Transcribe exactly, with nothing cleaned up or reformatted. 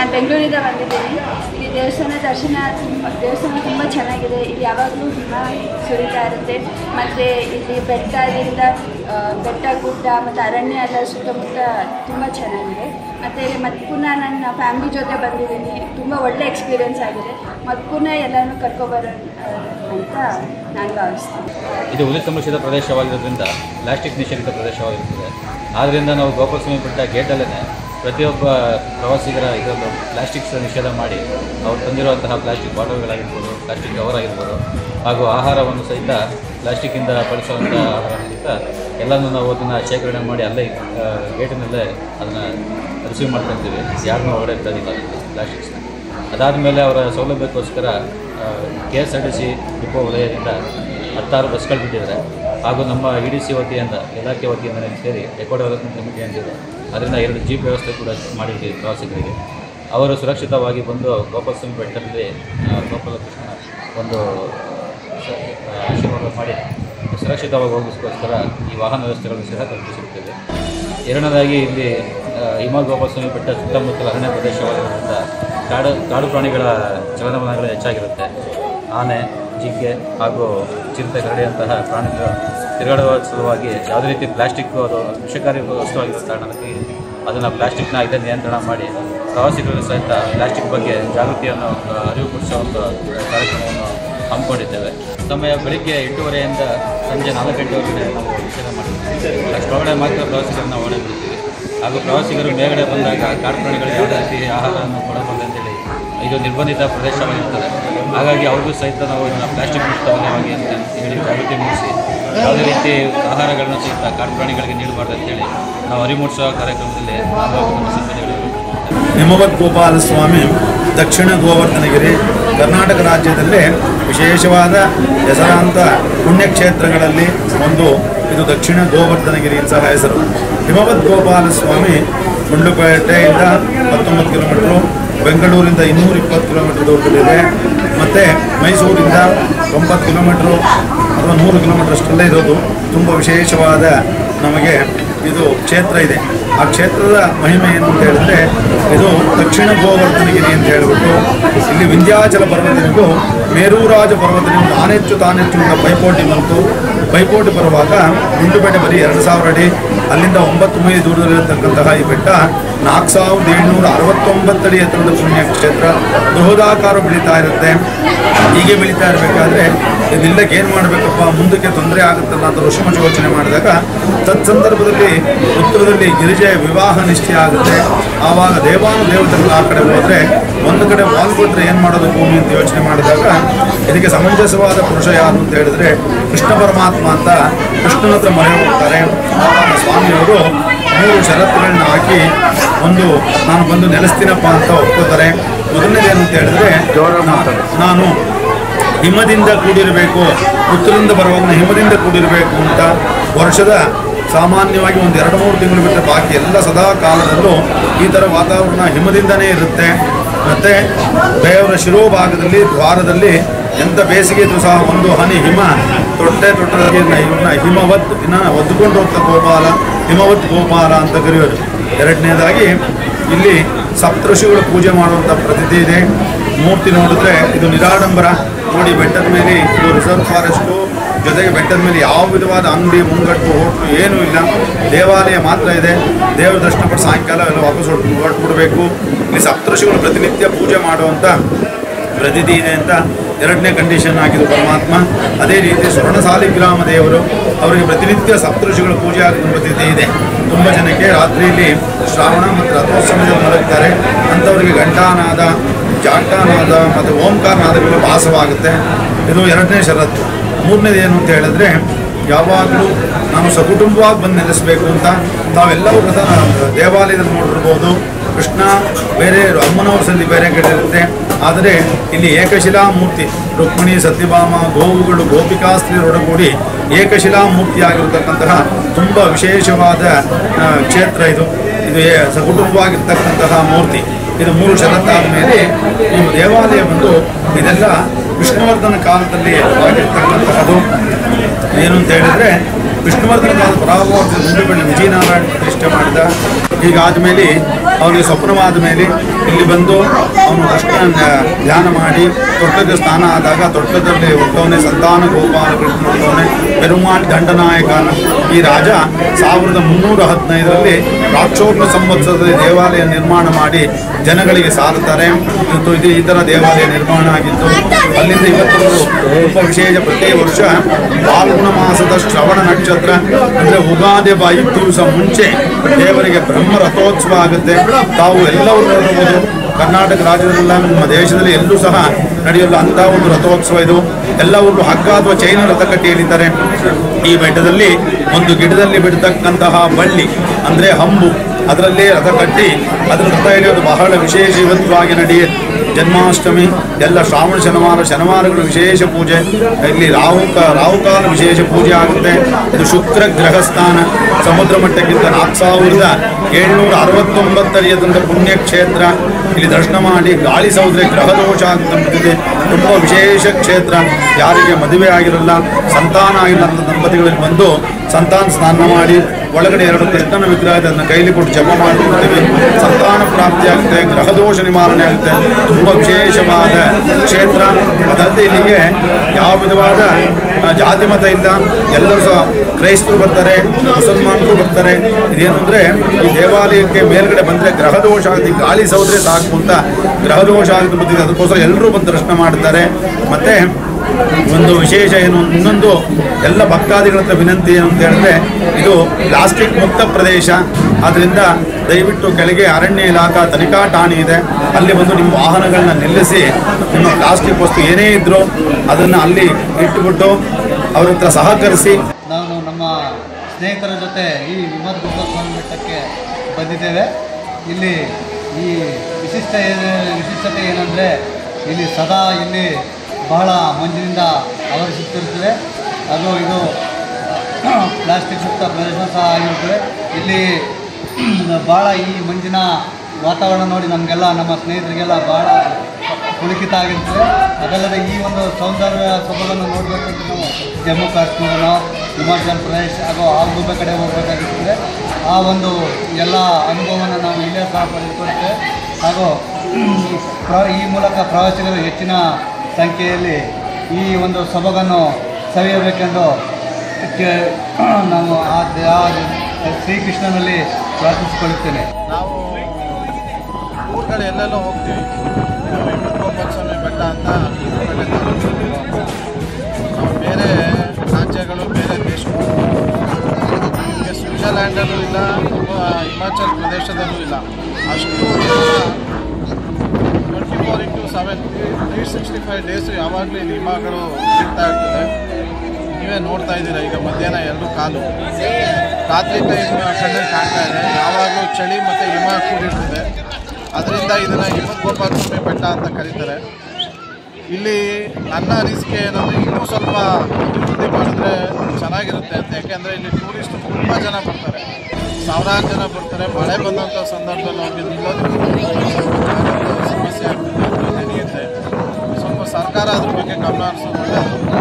ನಾನು ಬೆಂಗಳೂರಿಂದ ಬಂದಿದ್ದೀನಿ. ಇಲ್ಲಿ ದೇವಸ್ಥಾನ ದರ್ಶನ ದೇವಸ್ಥಾನ ತುಂಬ ಚೆನ್ನಾಗಿದೆ. ಇಲ್ಲಿ ಯಾವಾಗಲೂ ಹಿಮ ಸುರಿತಾ ಇರುತ್ತೆ. ಮತ್ತು ಇಲ್ಲಿ ಬೆಟ್ಟದಿಂದ ಬೆಟ್ಟ ಗುಡ್ಡ ಮತ್ತು ಅರಣ್ಯ ಎಲ್ಲ ಸುತ್ತಮುತ್ತ ತುಂಬ ಚೆನ್ನಾಗಿದೆ. ಮತ್ತು ಇಲ್ಲಿ ಮತ್ತೆ ಪುನಃ ನನ್ನ ಫ್ಯಾಮಿಲಿ ಜೊತೆ ಬಂದಿದ್ದೀನಿ. ತುಂಬ ಒಳ್ಳೆ ಎಕ್ಸ್ಪೀರಿಯೆನ್ಸ್ ಆಗಿದೆ. ಮತ್ತು ಪುನಃ ಎಲ್ಲನೂ ಕರ್ಕೊಬರೋ ಅಂತ ನಾನು ಭಾವಿಸ್ತೀನಿ. ಇದು ಹುಲಿ ಸಂರಕ್ಷಿತ ಪ್ರದೇಶವಾಗಿರೋದ್ರಿಂದ ಪ್ಲಾಸ್ಟಿಕ್ ನಿಷೇಧಿತ ಪ್ರದೇಶವಾಗಿರುತ್ತದೆ. ಆದ್ದರಿಂದ ನಾವು ಗೋಪಾಲಸ್ವಾಮಿ ಬೆಟ್ಟ ಗೇಟಲ್ಲೇ ಪ್ರತಿಯೊಬ್ಬ ಪ್ರವಾಸಿಗರ ಇದೊಂದು ಪ್ಲಾಸ್ಟಿಕ್ಸ್ ನಿಷೇಧ ಮಾಡಿ ಅವ್ರು ತಂದಿರುವಂತಹ ಪ್ಲಾಸ್ಟಿಕ್ ಬಾಟಲ್ಗಳಾಗಿರ್ಬೋದು, ಪ್ಲಾಸ್ಟಿಕ್ ಕವರ್ ಆಗಿರ್ಬೋದು ಹಾಗೂ ಆಹಾರವನ್ನು ಸಹಿತ ಪ್ಲಾಸ್ಟಿಕ್ಕಿಂದ ಬಳಸುವಂಥ ಆಹಾರ ಸಹಿತ ಎಲ್ಲನೂ ನಾವು ಅದನ್ನು ಶೇಖರಣೆ ಮಾಡಿ ಅಲ್ಲೇ ಗೇಟಿನಲ್ಲೇ ಅದನ್ನು ರಿಸೀವ್ ಮಾಡ್ಕೊಳ್ತೀವಿ. ಯಾರನ್ನೂ ಹೊರಗಡೆ ಇರೋದಿಲ್ಲ ಪ್ಲಾಸ್ಟಿಕ್ಸ್ನ. ಅದಾದಮೇಲೆ ಅವರ ಸೌಲಭ್ಯಕ್ಕೋಸ್ಕರ K S R T C depot ವಲಯದಿಂದ ಹತ್ತಾರು ಬಸ್ಗಳು ಬಿಟ್ಟಿದ್ದಾರೆ. ಹಾಗೂ ನಮ್ಮ ಇ ಡಿ ಸಿ ವತಿಯಿಂದ ಇಲಾಖೆ ವತಿಯಿಂದ ಸೇರಿ ಎಕೋ ಡೆವಲಪ್ಮೆಂಟ್ ಕಮಿಟಿ ಅಂತಿದೆ, ಅದರಿಂದ ಎರಡು ಜೀಪ್ ವ್ಯವಸ್ಥೆ ಕೂಡ ಮಾಡಿದ್ದೀವಿ ಪ್ರವಾಸಿಗರಿಗೆ. ಅವರು ಸುರಕ್ಷಿತವಾಗಿ ಬಂದು ಗೋಪಾಲಸ್ವಾಮಿ ಬೆಟ್ಟದಲ್ಲಿ ಗೋಪಾಲಕೃಷ್ಣನ ಒಂದು ಆಶೀರ್ವಾದ ಮಾಡಿ ಸುರಕ್ಷಿತವಾಗಿ ಹೋಗೋದಕ್ಕೋಸ್ಕರ ಈ ವಾಹನ ವ್ಯವಸ್ಥೆಗಳನ್ನು ಸಹ ಕಲ್ಪಿಸುತ್ತೇವೆ. ಎರಡನೇದಾಗಿ ಇಲ್ಲಿ ಹಿಮ ಗೋಪಾಲಸ್ವಾಮಿ ಬೆಟ್ಟ ಸುತ್ತಮುತ್ತಲ ಅರಣ್ಯ ಪ್ರದೇಶವಾಗಿರೋದ್ರಿಂದ ಕಾಡು ಕಾಡು ಪ್ರಾಣಿಗಳ ಚಲನವಲನಗಳು ಹೆಚ್ಚಾಗಿರುತ್ತೆ. ಆನೆ, ಜಿಂಕೆ ಹಾಗೂ ಚಿರತೆ, ಕರಡಿಯಂತಹ ಪ್ರಾಣಿಗಳು ತಿರುಗಾಡುವ ಸಲುವಾಗಿ ಯಾವುದೇ ರೀತಿ ಪ್ಲಾಸ್ಟಿಕ್ ಅದು ವಿಷಕಾರಿ ವಸ್ತುವಾಗಿರೋ ಕಾರಣಕ್ಕಾಗಿ ಅದನ್ನು ಪ್ಲಾಸ್ಟಿಕ್ನ ಇದೇ ನಿಯಂತ್ರಣ ಮಾಡಿ ಪ್ರವಾಸಿಗರು ಸಹಿತ ಪ್ಲಾಸ್ಟಿಕ್ ಬಗ್ಗೆ ಜಾಗೃತಿಯನ್ನು ಅರಿವು ಮೂಡಿಸುವ ಒಂದು ಕಾರ್ಯಕ್ರಮವನ್ನು ಹಮ್ಮಿಕೊಂಡಿದ್ದೇವೆ. ಸಮಯ ಬೆಳಿಗ್ಗೆ ಎಂಟೂವರೆಯಿಂದ ಸಂಜೆ ನಾಲ್ಕು ಗಂಟೆವರೆಗೆ ನಾವು ನಿಷೇಧ ಮಾಡಿದ್ದೀವಿ. ಅಷ್ಟೊಳಗಡೆ ಮಾತ್ರ ಪ್ರವಾಸಿಗರನ್ನು ಹೊರಬಿಡ್ತೀವಿ. ಹಾಗೂ ಪ್ರವಾಸಿಗರು ಮೇಲ್ಗಡೆ ಬಂದಾಗ ಕಾಡು ಪ್ರಾಣಿಗಳಿಗೆ ಯಾವುದೇ ರೀತಿ ಆಹಾರವನ್ನು ಕೊಡಬಾರದು ಅಂತೇಳಿ ಇದು ನಿರ್ಬಂಧಿತ ಪ್ರದೇಶವಾಗಿರ್ತದೆ. ಹಾಗಾಗಿ ಅವ್ರಿಗೂ ಸಹಿತ ನಾವು ಇದನ್ನು ಪ್ಲಾಸ್ಟಿಕ್ ಮುಕ್ತ ವಲಯವಾಗಿ ಅಂತ ಹೇಳಿ ಜಾಗೃತಿ ಮೂಡಿಸಿ ಯಾವುದೇ ರೀತಿ ಆಹಾರಗಳನ್ನು ಸಹಿತ ಕಾಡು ಪ್ರಾಣಿಗಳಿಗೆ ನೀಡಬಾರ್ದು ಅಂತೇಳಿ ನಾವು ಅರಿವು ಮೂಡಿಸುವ ಕಾರ್ಯಕ್ರಮದಲ್ಲಿ ನಾವು ನಮ್ಮ ಸಿಬ್ಬಂದಿಗಳು ಹಿಮವದ್ ಗೋಪಾಲಸ್ವಾಮಿ ದಕ್ಷಿಣ ಗೋವರ್ಧನಗಿರಿ ಕರ್ನಾಟಕ ರಾಜ್ಯದಲ್ಲೇ ವಿಶೇಷವಾದ ಹೆಸರಾಂತ ಪುಣ್ಯಕ್ಷೇತ್ರಗಳಲ್ಲಿ ಒಂದು. ಇದು ದಕ್ಷಿಣ ಗೋವರ್ಧನಗಿರಿ ಸಹ ಹೆಸರು. ಹಿಮವದ್ ಗೋಪಾಲಸ್ವಾಮಿ ಗುಂಡ್ಲುಪೇಟೆಯಿಂದ ಹತ್ತೊಂಬತ್ತು ಕಿಲೋಮೀಟ್ರು, ಬೆಂಗಳೂರಿಂದ ಇನ್ನೂರ ಇಪ್ಪತ್ತು ಕಿಲೋಮೀಟ್ರ್ ದೂರದಲ್ಲಿದೆ. ಮತ್ತು ಮೈಸೂರಿಂದ ತೊಂಬತ್ತು ಕಿಲೋಮೀಟ್ರು ಅಥವಾ ನೂರು ಕಿಲೋಮೀಟ್ರ್ ಅಷ್ಟಲ್ಲೇ ಇರೋದು. ತುಂಬ ವಿಶೇಷವಾದ ನಮಗೆ ಇದು ಕ್ಷೇತ್ರ ಇದೆ. ಆ ಕ್ಷೇತ್ರದ ಮಹಿಮೆ ಏನು ಅಂತ ಹೇಳಿದ್ರೆ, ಇದು ದಕ್ಷಿಣ ಗೋವರ್ಧನಗಿರಿ ಅಂತ ಹೇಳಿಬಿಟ್ಟು ಇಲ್ಲಿ ವಿಂಧ್ಯಾಚಲ ಪರ್ವತನಿಗೂ ಮೇರುರಾಜ ಪರ್ವತನಿಗೂ ತಾನೆಚ್ಚು ತಾನೆಚ್ಚು ಪೈಪೋಟಿ ಬಂತು. ಪೈಪೋಟಿ ಬರುವಾಗ ಗುಂಡ್ಲುಪೇಟೆ ಬರೀ ಎರಡು ಸಾವಿರ ಅಡಿ, ಅಲ್ಲಿಂದ ಒಂಬತ್ತು ಮೈಲಿ ದೂರದಲ್ಲಿರತಕ್ಕಂತಹ ಈ ಬೆಟ್ಟ ನಾಲ್ಕು ಸಾವಿರದ ಏಳ್ನೂರ ಅರವತ್ತೊಂಬತ್ತು ಅಡಿ ಎತ್ತರದ ಪುಣ್ಯ ಕ್ಷೇತ್ರ. ಬೃಹದಾಕಾರ ಬೆಳೀತಾ ಇರುತ್ತೆ. ಹೀಗೆ ಬೆಳೀತಾ ಇರಬೇಕಾದ್ರೆ ಇದೆಲ್ಲಕ್ಕೆ ಏನು ಮಾಡಬೇಕಪ್ಪ, ಮುಂದಕ್ಕೆ ತೊಂದರೆ ಆಗುತ್ತಲ್ಲ ಅಂತ ಋಷಿಮುಖ ಯೋಚನೆ ಮಾಡಿದಾಗ ತತ್ಸಂದರ್ಭದಲ್ಲಿ ಉತ್ತರದಲ್ಲಿ ಗಿರಿಜೆಯ ವಿವಾಹ ನಿಶ್ಚಯ ಆಗುತ್ತೆ. ಆವಾಗ ದೇವಾನು ದೇವತೆಗಳು ಆ ಕಡೆ ಹೋದರೆ ಒಂದು ಕಡೆ ವಾಲ್ ಕೊಟ್ಟರೆ ಏನು ಮಾಡೋದು ಭೂಮಿ ಅಂತ ಯೋಚನೆ ಮಾಡಿದಾಗ ಇದಕ್ಕೆ ಸಮಂಜಸವಾದ ಪುರುಷ ಯಾರು ಅಂತ ಹೇಳಿದ್ರೆ ಕೃಷ್ಣ ಪರಮಾತ್ಮ ಅಂತ ಕೃಷ್ಣನ ಹತ್ರ ಮೊರೆ ಹೋಗ್ತಾರೆ. ಆವಾಗ ಸ್ವಾಮಿಯವರು ಮೂರು ಷರತ್ತುಗಳನ್ನ ಹಾಕಿ ಒಂದು ನಾನು ಬಂದು ನೆಲೆಸ್ತೀನಪ್ಪ ಅಂತ ಒಪ್ಕೋತಾರೆ. ಮೊದಲನೇದೇನು ಅಂತ ಹೇಳಿದ್ರೆ, ನಾನು ಹಿಮದಿಂದ ಕೂಡಿರಬೇಕು, ಉತ್ತರದಿಂದ ಬರುವಾಗ ಹಿಮದಿಂದ ಕೂಡಿರಬೇಕು ಅಂತ ವರ್ಷದ ಸಾಮಾನ್ಯವಾಗಿ ಒಂದು ಎರಡು ಮೂರು ತಿಂಗಳು ಬಿಟ್ಟರೆ ಬಾಕಿ ಎಲ್ಲ ಸದಾ ಕಾಲದಲ್ಲೂ ಈ ಥರ ವಾತಾವರಣ ಹಿಮದಿಂದನೇ ಇರುತ್ತೆ. ಮತ್ತು ದೇವರ ಶಿರೋಭಾಗದಲ್ಲಿ ದ್ವಾರದಲ್ಲಿ ಎಂಥ ಬೇಸಿಗೆ ಇದ್ರೂ ಸಹ ಒಂದು ಹನಿ ಹಿಮ ತೊಟ್ಟೆ ತೊಟ್ಟದಾಗಿ ಇವನ್ನ ಹಿಮವತ್ ಇನ್ನು ಒದ್ದುಕೊಂಡು ಹೋಗ್ತಾ ಗೋಪಾಲ, ಹಿಮವತ್ ಗೋಪಾಲ ಅಂತ ಕರೆಯೋದು. ಎರಡನೇದಾಗಿ ಇಲ್ಲಿ ಸಪ್ತಋಷಿಗಳು ಪೂಜೆ ಮಾಡುವಂಥ ಪ್ರತಿಥಿ ಇದೆ. ಮೂರ್ತಿ ನೋಡಿದ್ರೆ ಇದು ನಿರಾಡಂಬರ. ನೋಡಿ, ಬೆಟ್ಟದ ಮೇಲೆ ಇದು ರಿಸರ್ವ್ ಫಾರೆಸ್ಟು, ಜೊತೆಗೆ ಬೆಟ್ಟದ ಮೇಲೆ ಯಾವ ವಿಧವಾದ ಅಂಗಡಿ, ಮುಂಗಟ್ಟು, ಹೋಟ್ಲು ಏನೂ ಇಲ್ಲ. ದೇವಾಲಯ ಮಾತ್ರ ಇದೆ. ದೇವರ ದರ್ಶನ ಪಟ್ಟು ಸಾಯಂಕಾಲ ಎಲ್ಲ ವಾಪಸ್ ಹೊಟ್ಟು ಹೊರಟ್ಬಿಡ್ಬೇಕು. ಇಲ್ಲಿ ಸಪ್ತಋಷಿಗಳು ಪ್ರತಿನಿತ್ಯ ಪೂಜೆ ಮಾಡುವಂಥ ಪ್ರತಿಥಿ ಇದೆ ಅಂತ ಎರಡನೇ ಕಂಡೀಷನ್ ಆಗಿದ್ದು ಪರಮಾತ್ಮ. ಅದೇ ರೀತಿ ಸ್ವರ್ಣಸಾಲಿ ಗ್ರಾಮ ದೇವರು, ಅವರಿಗೆ ಪ್ರತಿನಿತ್ಯ ಸಪ್ತಋಷಿಗಳ ಪೂಜೆ ಆಗುವ ಪ್ರತಿಥಿ ಇದೆ. ತುಂಬ ಜನಕ್ಕೆ ರಾತ್ರಿಯಲ್ಲಿ ಶ್ರಾವಣ ಮತ್ತು ರಥೋತ್ಸವದಲ್ಲಿ ಮಲಗ್ತಾರೆ. ಅಂಥವರಿಗೆ ಘಂಟಾನಾದ, ಜಾಟಾನಾದ ಮತ್ತು ಓಂಕಾರನಾದಗಳು ಭಾಸವಾಗುತ್ತೆ. ಇದು ಎರಡನೇ ಷರತ್ತು. ಮೂರನೇದು ಏನು ಅಂತ ಹೇಳಿದ್ರೆ, ಯಾವಾಗಲೂ ನಾನು ಸಕುಟುಂಬವಾಗಿ ಬಂದು ನೆಲೆಸಬೇಕು ಅಂತ. ತಾವೆಲ್ಲವೂ ಪ್ರಧಾನ ದೇವಾಲಯದಲ್ಲಿ ನೋಡಿರ್ಬೋದು. ಕೃಷ್ಣ ಬೇರೆ, ಅಮ್ಮನವ್ರ ಸಂಧಿ ಬೇರೆ ಕಡೆ ಇರುತ್ತೆ. ಆದರೆ ಇಲ್ಲಿ ಏಕಶಿಲಾ ಮೂರ್ತಿ, ರುಕ್ಮಿಣಿ, ಸತ್ಯಭಾಮ, ಗೋವುಗಳು, ಗೋಪಿಕಾಸ್ತ್ರೀಯರೊಡಗೂಡಿ ಏಕಶಿಲಾ ಮೂರ್ತಿಯಾಗಿರ್ತಕ್ಕಂತಹ ತುಂಬ ವಿಶೇಷವಾದ ಕ್ಷೇತ್ರ ಇದು. ಇದು ಸಕುಟುಂಬವಾಗಿರ್ತಕ್ಕಂತಹ ಮೂರ್ತಿ. ಇದು ಮೂರು ಷರತ್ತಾದ ಮೇಲೆ ಈ ದೇವಾಲಯ ಬಂದು ಇದೆಲ್ಲ ವಿಷ್ಣುವರ್ಧನ ಕಾಲದಲ್ಲಿ ಆಗಿರ್ತಕ್ಕಂತಹದ್ದು. ಏನು ಅಂತ ಹೇಳಿದ್ರೆ, ವಿಷ್ಣುವರ್ಧನ ಕಾಲದ ಪರಾಭವ ಗುಂಡುಬೆಳ್ಳಿ ವಿಜಯನಾರಾಯಣ ಪ್ರತಿಷ್ಠೆ ಮಾಡಿದ. ಹೀಗಾದ ಮೇಲೆ ಅವನಿಗೆ ಸ್ವಪ್ನವಾದ ಮೇಲೆ ಇಲ್ಲಿ ಬಂದು ಅವನು ಕೃಷ್ಣನ ಧ್ಯಾನ ಮಾಡಿ ತೊಟ್ಟದ ಸ್ನಾನ ಆದಾಗ ತೊಟ್ಟದಲ್ಲಿ ಹುಟ್ಟವನೇ ಸಂತಾನ ಗೋಪಾಲ ಕೃಷ್ಣ ಹುಟ್ಟವನೇ ಪೆರುಮಾಳ್ ದಂಡನಾಯಕನ ಈ ರಾಜ ಸಾವಿರದ ಮುನ್ನೂರ ಹದಿನೈದರಲ್ಲಿ ರಾಕ್ಷೋಗ್ನ ಸಂವತ್ಸರದಲ್ಲಿ ದೇವಾಲಯ ನಿರ್ಮಾಣ ಮಾಡಿ ಜನಗಳಿಗೆ ಸಾರುತ್ತಾರೆ. ಇದು ಇದು ಈ ಥರ ದೇವಾಲಯ ನಿರ್ಮಾಣ ಆಗಿತ್ತು. ಅಲ್ಲಿಂದ ಇವತ್ತು ತುಂಬ ವಿಶೇಷ. ಪ್ರತಿ ವರ್ಷ ಫಾಲ್ಗುಣ ಮಾಸದ ಶ್ರವಣ ನಕ್ಷತ್ರ ಅಂದರೆ ಉಗಾದಿ ಹಬ್ಬ ಐದು ದಿವಸ ಮುಂಚೆ ದೇವರಿಗೆ ಬ್ರಹ್ಮ ರಥೋತ್ಸವ ಆಗುತ್ತೆ. ತಾವು ಎಲ್ಲವೂ ನೋಡಬಹುದು. ಕರ್ನಾಟಕ ರಾಜ್ಯದಲ್ಲ ನಮ್ಮ ದೇಶದಲ್ಲಿ ಎಲ್ಲೂ ಸಹ ನಡೆಯಲ್ಲ ಅಂಥ ಒಂದು ರಥೋತ್ಸವ ಇದು. ಎಲ್ಲವರು ಹಗ್ಗ ಅಥವಾ ಚೈನ ರಥ ಕಟ್ಟಿ ಎಳಿತಾರೆ. ಈ ಬೆಟ್ಟದಲ್ಲಿ ಒಂದು ಗಿಡದಲ್ಲಿ ಬಿಡ್ತಕ್ಕಂತಹ ಬಳ್ಳಿ ಅಂದರೆ ಹಂಬು, ಅದರಲ್ಲಿ ರಥ ಕಟ್ಟಿ ಅದರ ರಥ ಎಳೆಯೋದು ಬಹಳ ವಿಶೇಷ ಇವತ್ತವಾಗಿ ನಡೆಯುತ್ತೆ. ಜನ್ಮಾಷ್ಟಮಿ ಎಲ್ಲ ಶ್ರಾವಣ ಶನಿವಾರ ಶನಿವಾರಗಳು ವಿಶೇಷ ಪೂಜೆ. ಇಲ್ಲಿ ರಾಹುಕ ರಾಹುಕಾಲ ವಿಶೇಷ ಪೂಜೆ ಆಗುತ್ತೆ. ಇದು ಶುಕ್ರ ಗ್ರಹಸ್ಥಾನ. ಸಮುದ್ರ ಮಟ್ಟಕ್ಕಿಂತ ನಾಲ್ಕು ಸಾವಿರದ ಏಳ್ನೂರ ಅರವತ್ತೊಂಬತ್ತರಿಯದಂಥ ಪುಣ್ಯಕ್ಷೇತ್ರ. ಇಲ್ಲಿ ದರ್ಶನ ಮಾಡಿ ಗಾಳಿ ಸೌದ್ರೆ ಗ್ರಹದೋಷ ಆಗ್ತಂತಿದೆ. ತುಂಬ ವಿಶೇಷ ಕ್ಷೇತ್ರ. ಯಾರಿಗೆ ಮದುವೆ ಆಗಿರಲ್ಲ, ಸಂತಾನ ಆಗಿಲ್ಲ ಅಂತ ದಂಪತಿಗಳಲ್ಲಿ ಬಂದು ಸಂತಾನ ಸ್ನಾನ ಮಾಡಿ ಒಳಗಡೆ ಎರಡು ಕೃಷ್ಣನ ವಿಗ್ರಹ ಅದನ್ನು ಕೈಲಿ ಕೊಟ್ಟು ಜಪ ಮಾಡಿಕೊಡ್ತೇವೆ. ಸಂತಾನ ಪ್ರಾಪ್ತಿ ಆಗುತ್ತೆ, ಗ್ರಹದೋಷ ನಿವಾರಣೆ ಆಗುತ್ತೆ. ತುಂಬ ವಿಶೇಷವಾದ ಕ್ಷೇತ್ರ. ಅದಲ್ಲದೆ ಇಲ್ಲಿಗೆ ಯಾವ ವಿಧವಾದ ಜಾತಿ ಮತ ಇಲ್ಲ. ಎಲ್ಲರೂ ಸಹ ಕ್ರೈಸ್ತರು ಬರ್ತಾರೆ, ಮುಸಲ್ಮಾನರು ಬರ್ತಾರೆ. ಇದೇನು ಅಂದರೆ ಈ ದೇವಾಲಯಕ್ಕೆ ಮೇಲ್ಗಡೆ ಬಂದರೆ ಗ್ರಹದೋಷ ಆಗುತ್ತೆ, ಗಾಳಿ ಸೌದ್ರೆ ಸಾಕು ಅಂತ ಗ್ರಹದೋಷ ಆಗುತ್ತೆ ಬಂದಿದೆ. ಅದಕ್ಕೋಸ್ಕರ ಎಲ್ಲರೂ ಬಂದು ದರ್ಶನ ಮಾಡ್ತಾರೆ. ಮತ್ತು ಒಂದು ವಿಶೇಷ ಏನು, ಇನ್ನೊಂದು ಎಲ್ಲ ಭಕ್ತಾದಿಗಳ ಹತ್ರ ವಿನಂತಿ ಏನು ಅಂತ ಹೇಳಿದ್ರೆ, ಇದು ಪ್ಲಾಸ್ಟಿಕ್ ಮುಕ್ತ ಪ್ರದೇಶ. ಆದ್ದರಿಂದ ದಯವಿಟ್ಟು ಕೆಳಗೆ ಅರಣ್ಯ ಇಲಾಖಾ ತನಿಖಾ ಠಾಣೆ ಇದೆ, ಅಲ್ಲಿ ಬಂದು ನಿಮ್ಮ ವಾಹನಗಳನ್ನ ನಿಲ್ಲಿಸಿ ನಿಮ್ಮ ಪ್ಲಾಸ್ಟಿಕ್ ವಸ್ತು ಏನೇ ಇದ್ದರೂ ಅದನ್ನು ಅಲ್ಲಿ ಇಟ್ಟುಬಿಟ್ಟು ಅವ್ರ ಹತ್ರ ಸಹಕರಿಸಿ. ನಾವು ನಮ್ಮ ಸ್ನೇಹಿತರ ಜೊತೆ ಈ ವಿಮರ್ ಗೋಪಾಲಸ್ವಾಮಿ ಬೆಟ್ಟಕ್ಕೆ ಬಂದಿದ್ದೇವೆ. ಇಲ್ಲಿ ಈ ವಿಶಿಷ್ಟ ವಿಶಿಷ್ಟತೆ ಏನಂದರೆ ಇಲ್ಲಿ ಸದಾ ಇಲ್ಲಿ ಬಹಳ ಮಂಜಿನಿಂದ ಆವರಿಸುತ್ತಿರುತ್ತದೆ. ಅದು ಇದು ಪ್ಲಾಸ್ಟಿಕ್ ಮುಕ್ತ ಪ್ರದೇಶ ಸಹ ಆಗಿರುತ್ತದೆ. ಇಲ್ಲಿ ಭಾಳ ಈ ಮಂಜಿನ ವಾತಾವರಣ ನೋಡಿ ನಮಗೆಲ್ಲ ನಮ್ಮ ಸ್ನೇಹಿತರಿಗೆಲ್ಲ ಭಾಳ ಪುಳಕಿತ ಆಗಿರ್ತದೆ. ಅದಲ್ಲದೆ ಈ ಒಂದು ಸೌಂದರ್ಯ ಸೊಬಗನ್ನು ನೋಡಬೇಕಂತ ನಾವು ಜಮ್ಮು ಕಾಶ್ಮೀರನೋ ಹಿಮಾಚಲ ಪ್ರದೇಶ ಹಾಗೂ ಆಗುಂಬೆ ಕಡೆ ಹೋಗಬೇಕಾಗಿರ್ತದೆ. ಆ ಒಂದು ಎಲ್ಲ ಅನುಭವವನ್ನು ನಾವು ಇಲ್ಲೇ ಸಹ ಪಡೆದುಕೊಳ್ತೇವೆ. ಹಾಗೂ ಈ ಮೂಲಕ ಪ್ರವಾಸಿಗರು ಹೆಚ್ಚಿನ ಸಂಖ್ಯೆಯಲ್ಲಿ ಈ ಒಂದು ಸೊಬಗನ್ನು ಸವಿಯಬೇಕೆಂದು ನಾನು ಆ ಶ್ರೀಕೃಷ್ಣನಲ್ಲಿ ಪ್ರಾರ್ಥಿಸಿಕೊಳ್ಳುತ್ತೇನೆ. ನಾವು ಊರುಗಳು ಎಲ್ಲೆಲ್ಲೋ ಹೋಗ್ತೀವಿ. ಗೋಪಾಲಸ್ವಾಮಿ ಬೆಟ್ಟ ಅಂತ ನಾವು ಬೇರೆ ರಾಜ್ಯಗಳು ಬೇರೆ ದೇಶಗಳು ಈಗ ಸ್ವಿಟ್ಜರ್ಲ್ಯಾಂಡಲ್ಲೂ ಇಲ್ಲ, ಹಿಮಾಚಲ ಪ್ರದೇಶದಲ್ಲೂ ಇಲ್ಲ. ಅಷ್ಟು twenty four into seven three sixty five days ಯಾವಾಗಲೂ ಇಲ್ಲಿ ಹಿಮಗಳು ಇರ್ತಾ ಇರ್ತದೆ. ನೀವೇ ನೋಡ್ತಾ ಇದ್ದೀರಾ, ಈಗ ಮಧ್ಯಾಹ್ನ ಎರಡು ಕಾಲು ರಾತ್ರಿ ಟೈಮ್ ಕಣ್ಣಲ್ಲಿ ಕಾಣ್ತಾ ಇದೆ. ಯಾವಾಗಲೂ ಚಳಿ ಮತ್ತು ಹಿಮ ಕೂಡಿರ್ತದೆ. ಅದರಿಂದ ಇದನ್ನು ಹಿಮ ಗೋಪಾಲಸ್ವಾಮಿ ಬೆಟ್ಟ ಅಂತ ಕರೀತಾರೆ. ಇಲ್ಲಿ ನನ್ನ ಅನಿಸಿಕೆ ಏನಂದರೆ ಇನ್ನೂ ಸ್ವಲ್ಪ ಅಭಿವೃದ್ಧಿ ಮಾಡಿದ್ರೆ ಚೆನ್ನಾಗಿರುತ್ತೆ ಅಂತ. ಯಾಕೆಂದರೆ ಇಲ್ಲಿ ಟೂರಿಸ್ಟ್ ತುಂಬ ಜನ ಬರ್ತಾರೆ, ಸಾವಿರಾರು ಜನ ಬರ್ತಾರೆ. ಮಳೆ ಬಂದಂಥ ಸಂದರ್ಭದಲ್ಲಿ ಅವ್ರಿಗೆ ನಿಲ್ಲೋದು ಸಮಸ್ಯೆ ಆಗ್ತದೆ, ನಡೆಯುತ್ತೆ. ಸ್ವಲ್ಪ ಸರ್ಕಾರ ಅದ್ರ ಬಗ್ಗೆ ಗಮನ ಹರಿಸೋದು ಒಳ್ಳೆಯದು.